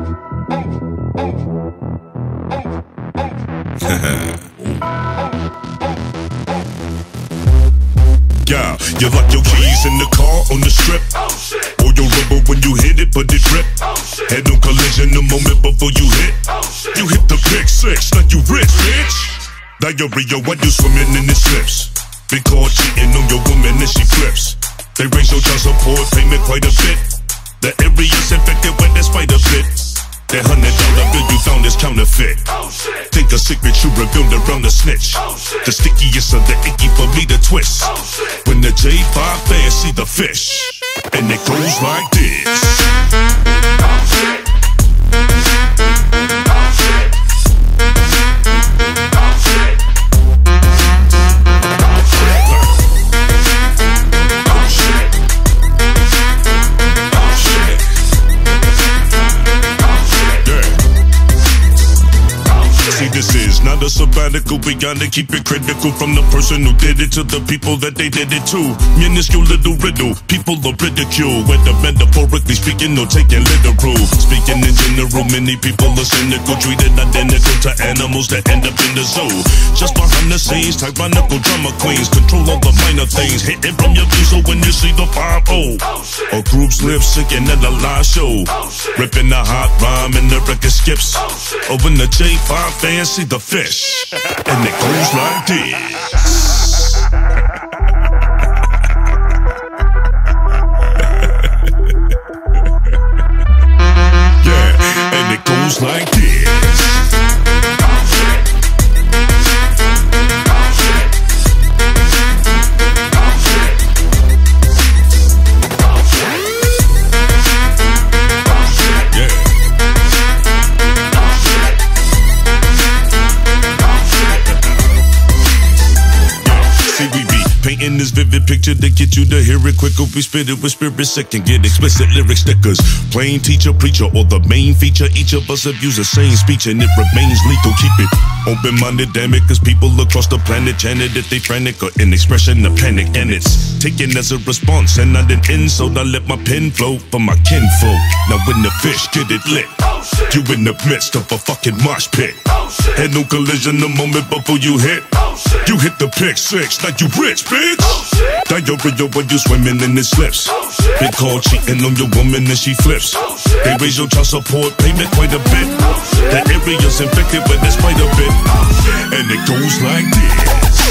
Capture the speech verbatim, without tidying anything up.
Yeah, you lock your keys in the car on the strip. Oh shit. Or your rubber when you hit it, but it drip. Oh shit. Head on collision the moment before you hit. Oh shit. You hit the big six like you rich, bitch. Diarrhea when you swimming in the slips. Been caught cheating on your woman and she flips. They raise your child support payment quite a bit. The area's infected with that spider bit. That hundred dollar bill you found is counterfeit. Oh shit. Think a secret you revealed around the snitch. Oh shit. The stickiest of the icky for me to twist. Oh shit. When the J five fans see the fish, and it goes like this. Oh shit. Oh shit. Oh shit. See, this is not a sabbatical. We gotta keep it critical. From the person who did it to the people that they did it to. Minuscule little riddle, people are ridicule. Whether metaphorically speaking or taking literal. Speaking in general, many people are cynical, treated identical to animals that end up in the zoo. Just behind the scenes, tyrannical drama queens control all the minor things. Hitting from your view, so when you see the five oh, or groups lip syncing at a live show, ripping the hot rhyme and the record skips. Or when the J five fans see the fish, and it goes like this. Yeah, and it goes like this. Painting this vivid picture to get you to hear it quicker. We spit it with spirit sick and get explicit lyric stickers. Plain teacher, preacher, or the main feature. Each of us have used the same speech and it remains lethal. Keep it open-minded, damn it, cause people across the planet chant it if they frantic or an expression of panic. And it's taken as a response and not an insult. I let my pen flow for my kinfolk. Now when the fish get it lit, you in the midst of a fucking mosh pit. Head no collision the moment before you hit. You hit the pick six like you rich, bitch. Diarrhea when you swimming in the slips. Been caught cheating on your woman and she flips. They raise your child support payment quite a bit. The area's infected with that spider bit. And it goes like this.